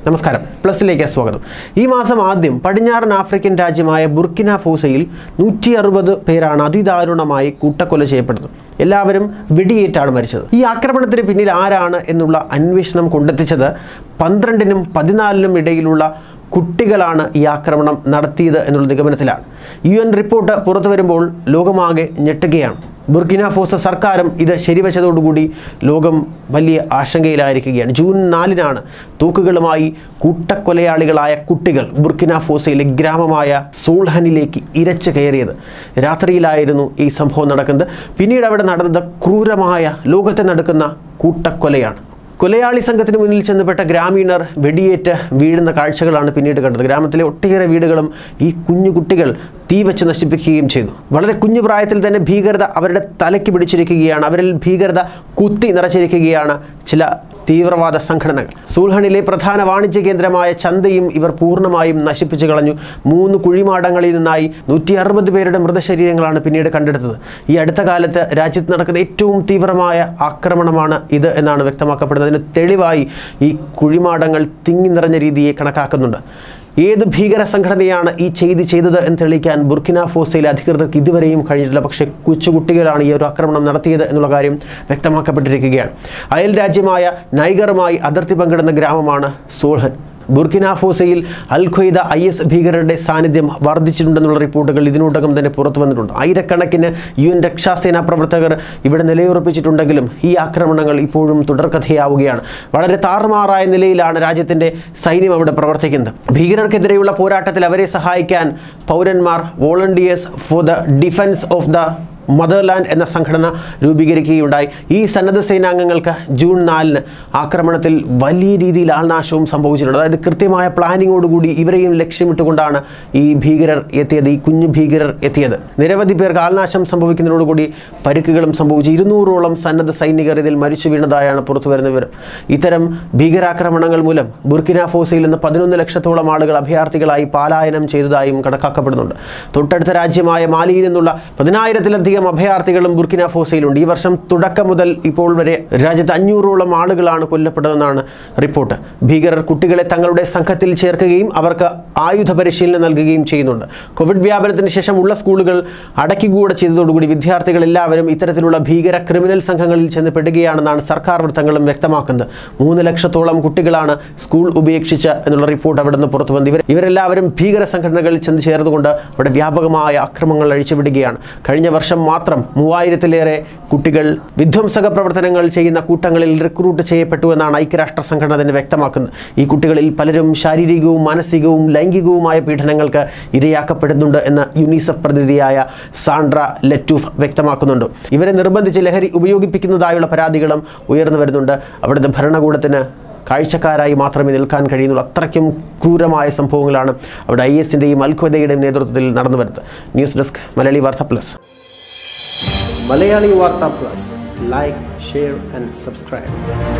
നമസ്കാരം, പ്ലസിലേക്ക് സ്വാഗതം. ഈ മാസം ആദ്യം പടിഞ്ഞാറൻ ആഫ്രിക്കൻ രാജ്യമായ ബുർക്കിന ഫാസോയിൽ 160 പേരാണ് അതിദാരുണമായി കൂട്ടക്കൊല ചെയ്യപ്പെടുന്നത്. എല്ലാവരും വെടിയേറ്റാണ് മരിച്ചത്. ഈ ആക്രമണത്തിന് പിന്നിൽ ആരാണ് എന്നുള്ള അന്വേഷണം കൊണ്ടെത്തിച്ചത് 12നും 14നും ഇടയിലുള്ള കുട്ടികളാണ് ഈ ആക്രമണം നടത്തിയത് എന്നുള്ള നിഗമനത്തിലാണ്. UN റിപ്പോർട്ട് പുറത്തു വരുമ്പോൾ ലോകമാകെ ഞെട്ടുകയാണ്. ബുർക്കിന ഫാസോ സർക്കാരും ഇത് ശരിവച്ചതോടുകൂടി ലോകം വലിയ ആശങ്കയിലായിരിക്കുകയാണ്. ജൂൺ 4-നാണ് തൂക്കുകളുമായി കൂട്ടക്കൊലയാളികളായ കുട്ടികൾ ബുർക്കിന ഫാസോയിലെ ഗ്രാമമായ സോൾഹനിലേക്ക് ഇരച്ചു കയറിയത്. രാത്രിയിലായിരുന്നു ഈ സംഭവം നടക്കുന്നത്. പിന്നീട് അവിടെ നടന്നത് ക്രൂരമായ, ലോകത്തെ നടക്കുന്ന കൂട്ടക്കൊലയാണ്. കൊലയാളി സംഘത്തിന് മുന്നിൽ ചെന്നപ്പെട്ട ഗ്രാമീണർ വെടിയേറ്റ് വീഴുന്ന കാഴ്ചകളാണ് പിന്നീട് കണ്ടത്. ഗ്രാമത്തിലെ ഒട്ടേറെ വീടുകളും ഈ കുഞ്ഞു കുട്ടികൾ തീ വെച്ച് നശിപ്പിക്കുകയും ചെയ്തു. വളരെ കുഞ്ഞു പ്രായത്തിൽ തന്നെ ഭീകരത അവരുടെ തലയ്ക്ക് പിടിച്ചിരിക്കുകയാണ്. അവരിൽ ഭീകരത കുത്തി നിറച്ചിരിക്കുകയാണ് ചില തീവ്രവാദ സംഘടനകൾ. സൂൽഹണിലെ പ്രധാന വാണിജ്യ കേന്ദ്രമായ ചന്തയും ഇവർ പൂർണ്ണമായും നശിപ്പിച്ചു കളഞ്ഞു. 3 കുഴിമാടങ്ങളിൽ നിന്നായി 160 പേരുടെ മൃതശരീരങ്ങളാണ് പിന്നീട് കണ്ടെടുത്തത്. ഈ അടുത്ത കാലത്ത് രാജ്യത്ത് നടക്കുന്ന ഏറ്റവും തീവ്രമായ ആക്രമണമാണ് ഇത് എന്നാണ് വ്യക്തമാക്കപ്പെടുന്നത്. അതിന് തെളിവായി ഈ കുഴിമാടങ്ങൾ തിങ്ങി നിറഞ്ഞ രീതിയെ കണക്കാക്കുന്നുണ്ട്. ഏത് ഭീകര സംഘടനയാണ് ഈ ചെയ്തത് എന്ന് തെളിയിക്കാൻ ബുർക്കിന ഫാസോയിലെ അധികൃതർക്ക് ഇതുവരെയും കഴിഞ്ഞിട്ടില്ല. പക്ഷേ കൊച്ചുകുട്ടികളാണ് ഈ ഒരു ആക്രമണം നടത്തിയത് എന്നുള്ള കാര്യം വ്യക്തമാക്കപ്പെട്ടിരിക്കുകയാണ്. അയൽ രാജ്യമായ നൈഗറുമായി അതിർത്തി പങ്കിടുന്ന ഗ്രാമമാണ് സോൾഹൻ. ബുർക്കിന ഫാസോയിൽ അൽ ഖ്വയ്ദ IS ഭീകരരുടെ സാന്നിധ്യം വർദ്ധിച്ചിട്ടുണ്ടെന്നുള്ള റിപ്പോർട്ടുകൾ ഇതിനോടകം തന്നെ പുറത്തു വന്നിട്ടുണ്ട്. ആയിരക്കണക്കിന് UN രക്ഷാസേനാ പ്രവർത്തകർ ഇവിടെ നിലയുറപ്പിച്ചിട്ടുണ്ടെങ്കിലും ഈ ആക്രമണങ്ങൾ ഇപ്പോഴും തുടർക്കഥയാവുകയാണ്. വളരെ താറുമാറായ നിലയിലാണ് രാജ്യത്തിൻ്റെ സൈന്യം അവിടെ പ്രവർത്തിക്കുന്നത്. ഭീകരർക്കെതിരെയുള്ള പോരാട്ടത്തിൽ അവരെ സഹായിക്കാൻ പൗരന്മാർ Volunteers for the Defence of the Motherland എന്ന സംഘടന രൂപീകരിക്കുകയുണ്ടായി. ഈ സന്നദ്ധ സേനാംഗങ്ങൾക്ക് ജൂൺ 4-ന് ആക്രമണത്തിൽ വലിയ രീതിയിൽ ആൾനാശവും സംഭവിച്ചിട്ടുണ്ട്. അതായത് കൃത്യമായ പ്ലാനിങ്ങോടുകൂടി ഇവരെയും ലക്ഷ്യമിട്ടുകൊണ്ടാണ് ഈ ഭീകരർ എത്തിയത്, ഈ കുഞ്ഞു ഭീകരർ എത്തിയത്. നിരവധി പേർക്ക് ആൾനാശം സംഭവിക്കുന്നതോടുകൂടി പരിക്കുകളും സംഭവിച്ചു. 200ഓളം സന്നദ്ധ സൈനികർ ഇതിൽ മരിച്ചു വീണതായാണ് പുറത്തു വരുന്ന വിവരം. ഇത്തരം ഭീകരാക്രമണങ്ങൾ മൂലം ബുർക്കിന ഫാസോയിൽ നിന്ന് 11 ലക്ഷത്തോളം ആളുകൾ അഭയാർത്ഥികളായി പലായനം ചെയ്തതായും കണക്കാക്കപ്പെടുന്നുണ്ട്. തൊട്ടടുത്ത രാജ്യമായ മാലിയിൽ നിന്നുള്ള 10,000-ലധികം അഭയാർത്ഥികളും ബുർക്കിന ഫാസോയിലുണ്ട്. ഈ വർഷം തുടക്കം മുതൽ ഇപ്പോൾ വരെ രാജ്യത്ത് 500ഓളം ആളുകളാണ് കൊല്ലപ്പെട്ടതെന്നാണ് റിപ്പോർട്ട്. ഭീകരർ കുട്ടികളെ തങ്ങളുടെ സംഘത്തിൽ ചേർക്കുകയും അവർക്ക് ആയുധ പരിശീലനം നൽകുകയും ചെയ്യുന്നുണ്ട്. കോവിഡ് വ്യാപനത്തിന് ശേഷം ഉള്ള സ്കൂളുകൾ അടയ്ക്കുകൂടെ ചെയ്തതോടുകൂടി വിദ്യാർത്ഥികൾ എല്ലാവരും ഇത്തരത്തിലുള്ള ഭീകര ക്രിമിനൽ സംഘങ്ങളിൽ ചെന്ന് പെടുകയാണെന്നാണ് സർക്കാർ വൃത്തങ്ങളും വ്യക്തമാക്കുന്നത്. 3 ലക്ഷത്തോളം കുട്ടികളാണ് സ്കൂൾ ഉപേക്ഷിച്ച് എന്നുള്ള റിപ്പോർട്ട് അവിടെ നിന്ന് പുറത്തു വന്നത്. ഇവരെല്ലാവരും ഭീകര സംഘടനകളിൽ ചെന്ന് ചേർന്നുകൊണ്ട് അവിടെ വ്യാപകമായ ആക്രമണങ്ങൾ അഴിച്ചുവിടുകയാണ്. കഴിഞ്ഞ വർഷം മാത്രം 3000-ലേറെ കുട്ടികൾ വിധ്വംസക പ്രവർത്തനങ്ങൾ ചെയ്യുന്ന കൂട്ടങ്ങളിൽ റിക്രൂട്ട് ചെയ്യപ്പെട്ടു എന്നാണ് ഐക്യരാഷ്ട്ര സംഘടന തന്നെ വ്യക്തമാക്കുന്നത്. ഈ കുട്ടികളിൽ പലരും ശാരീരികവും മാനസികവും ലൈംഗികവുമായ പീഡനങ്ങൾക്ക് ഇരയാക്കപ്പെടുന്നുണ്ട് എന്ന് യുനിസെഫ് പ്രതിനിധിയായ സാൻഡ്ര ലെറ്റൂഫ് വ്യക്തമാക്കുന്നുണ്ട്. ഇവരെ നിർബന്ധിച്ച് ലഹരി ഉപയോഗിപ്പിക്കുന്നതായുള്ള പരാതികളും ഉയർന്നു വരുന്നുണ്ട്. അവിടുത്തെ ഭരണകൂടത്തിന് കാഴ്ചക്കാരായി മാത്രമേ നിൽക്കാൻ കഴിയുന്നുള്ളൂ. അത്രയ്ക്കും ക്രൂരമായ സംഭവങ്ങളാണ് അവിടെ IS-ൻ്റെയും അൽ ഖ്വയ്ദയുടെയും നേതൃത്വത്തിൽ നടന്നു വരുന്നത്. News desk Malayali Warta Plus. Malayali Warta Plus. Like, share and subscribe.